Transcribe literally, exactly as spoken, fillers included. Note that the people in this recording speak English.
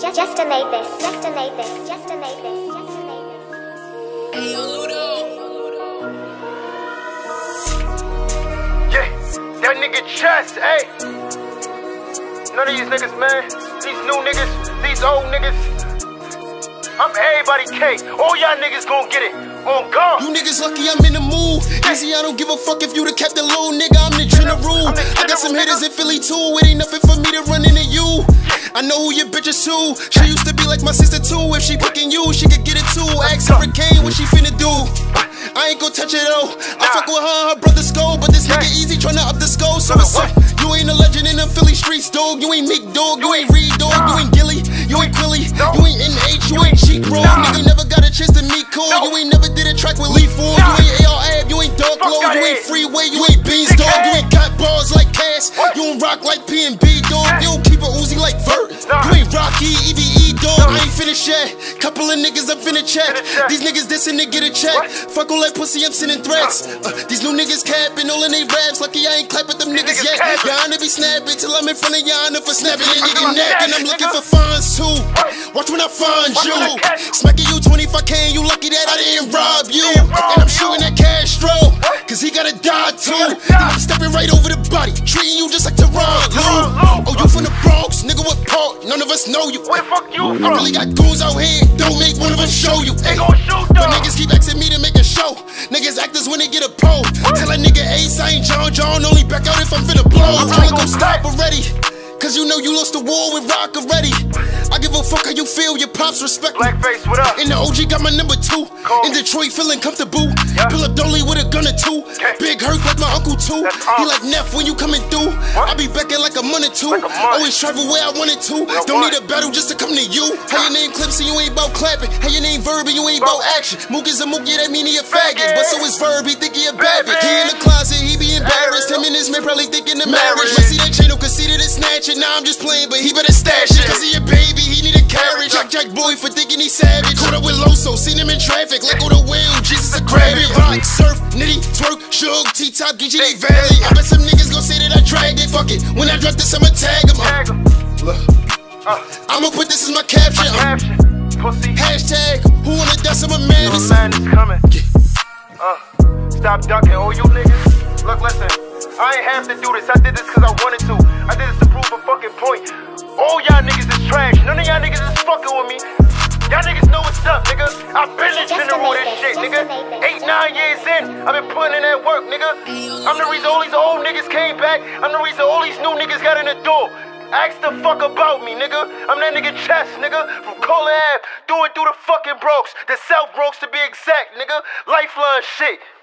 just, just to make this, just to make this, just to make this, just to make this. Hey, yo, Ludo. Yeah, that nigga chest, hey. None of these niggas, man. These new niggas, these old niggas. I'm everybody K. All y'all niggas gon' get it. On God. You niggas lucky I'm in the mood. Easy, I don't give a fuck if you the captain little nigga. I'm the general. I got some hitters in Philly too. It ain't nothing for me to run into you. I know who your bitch is too. She used to be like my sister too. If she picking you, she could get it too. Ask Hurricane what she finna do. I ain't gon' touch it though. I fuck with her and her brother Skull, but this nigga easy tryna up the skull. So it's up. You ain't a legend in them Philly streets, dog. You ain't Meek, dog. You ain't Reed, dog. You ain't Gilly. You ain't Quilly. You ain't N H. You ain't Cheek, bro. Nigga never got a chance to meet Cole. You ain't never did a track with Lee Ford. You ain't A R Ab. You ain't Dog Low. You ain't Freeway. You ain't Beans, dog. You ain't got bars like Cass. You don't rock like P and B, dog. You don't keep a Uzi like Vert. You ain't Rocky, E V E, dog. I ain't finished yet. Couple of niggas I'm finna check. These niggas dissing to get a check. Fuck all that pussy, I'm sending threats. Uh, these new niggas capping all in they raps. Lucky I ain't clap at them niggas yet. Y'all be snapping till I'm in front of y'all for snapping a nigga neck. And I'm looking for fines too. Watch when I find you. Smacking you twenty-five K and you lucky that I didn't rob you. And I'm shooting at Castro, cause he gotta die too. Then I'm stepping right over the body, treating you just like Toronto. Oh, you from the Bronx, nigga, what part? None of us know you. Where the fuck you from? I really got goons out here, don't make one of us show you. They gon' shoot But niggas keep asking me to make a show. Niggas actors when they get a pole. Tell a nigga Ace I ain't John John, only back out if I'm finna blow. I'm trying to go stop already, cause you know you lost the war with Rock already. I give a fuck how you feel, your pops respect me. Blackface, what up? And the O G got my number two. Cool. In Detroit feeling comfortable. Yeah. Pull up Dolly with a gun or two. Okay. Big hurt like my uncle too. That's He awesome. like Neff when you coming through. I be back in like a month or two. Like a month. Always travel where I wanted to. Real Don't one. need a battle just to come to you. How your name Clips and you ain't about clapping. How your name Verb and you ain't about action. Mook is a mook, yeah, that mean he a faggot. But so is Verb, he think he a bad bitch. He in the closet, he be embarrassed. Him and his man probably thinking the marriage. But see that chain, no conceited and snatch it. Now I'm just playing, but he better stash it. Cause he a baby, he need a carriage. Jack Jack boy for thinking he savage. Caught up with Loso, seen him in traffic. Let go the wheel, Jesus a grab it. Rock, surf, nitty, twerk, shug, T-top, Geechigotti Valley. I bet some niggas gon' say that I dragged it. Fuck it, when I drop this I'ma tag him. Tag 'em. Look, Uh, I'ma put this as my caption. uh, caption. Pussy. Hashtag, who wanna dust, I'm a man. The man is coming. Uh, stop ducking, all you niggas. Look, listen, I ain't have to do this. I did this cause I wanted to. I did this to prove a fucking point. All y'all niggas is trash. None of y'all niggas is fucking with me. Y'all niggas know what's up, nigga. I've been in general this shit, nigga. Eight, nine years in, I've been putting in that work, nigga. I'm the reason all these old niggas came back. I'm the reason all these new niggas got in the door. Ask the fuck about me, nigga. I'm that nigga Chest, nigga. From Cola Ave, doing through the fucking Bronx. The South Bronx to be exact, nigga. Lifeline shit.